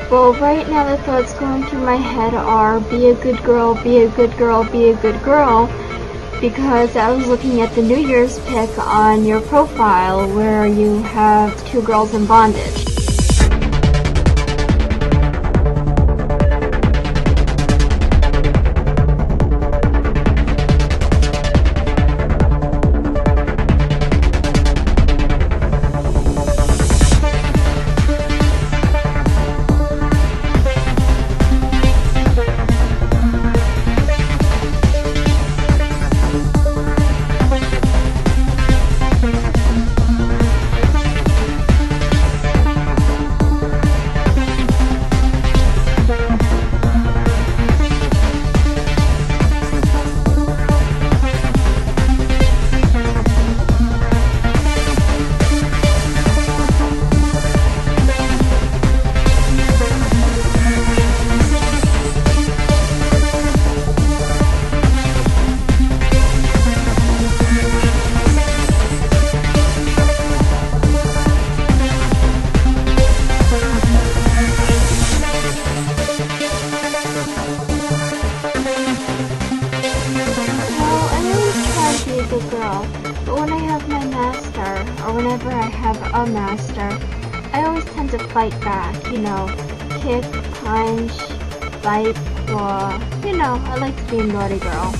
Well, right now the thoughts going through my head are be a good girl, be a good girl, be a good girl, because I was looking at the New Year's pic on your profile where you have 2 girls in bondage. Good girl, but when I have my master, or whenever I have a master, I always tend to fight back, you know, kick, punch, bite, claw, you know, I like to be a naughty girl.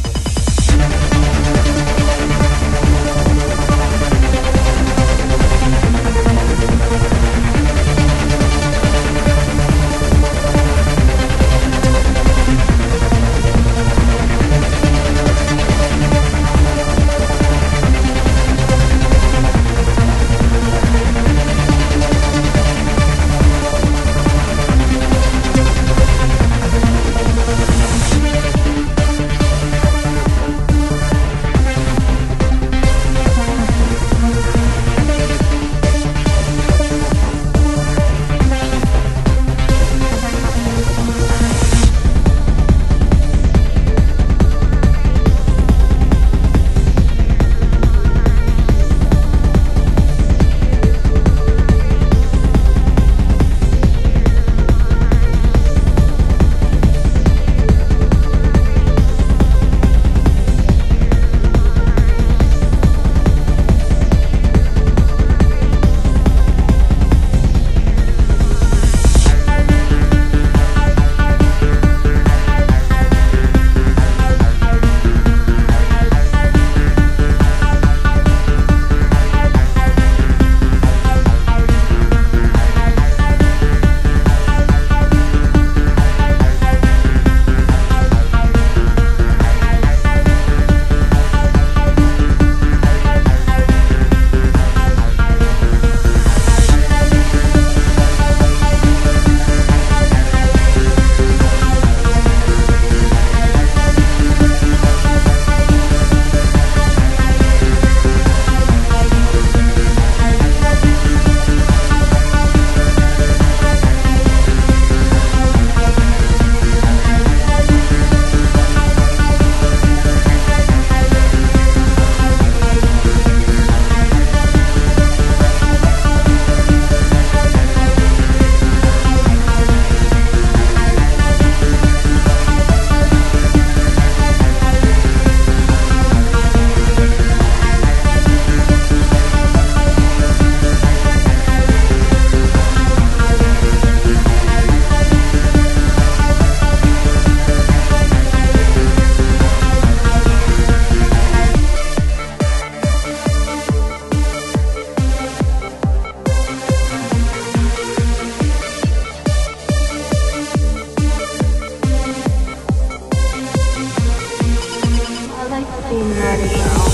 I like being naughty girl.